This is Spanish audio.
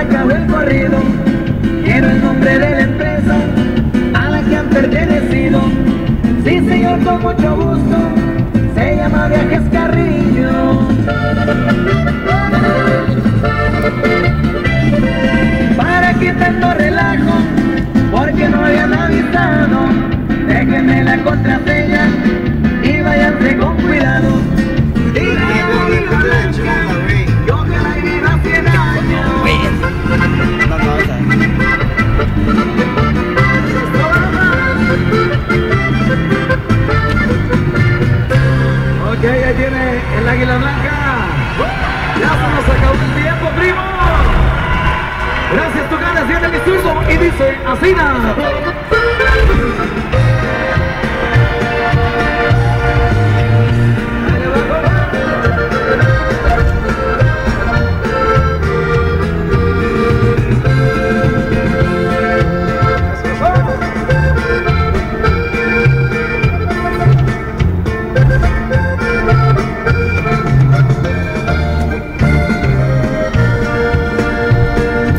acabó el corrido. Quiero el nombre de la empresa a la que han pertenecido. Sí, señor, con mucho gusto. Se llama Viajes Carrillo. Para que tanto relajo, porque no habían avisado. Déjenme la contraseña y váyanse con cuidado. Yo que la he vivido 100 años. Ok, ahí tiene el águila blanca. Ya se nos acabó el tiempo, primo. Gracias, tu ganas, viene mi turno y dice así nada.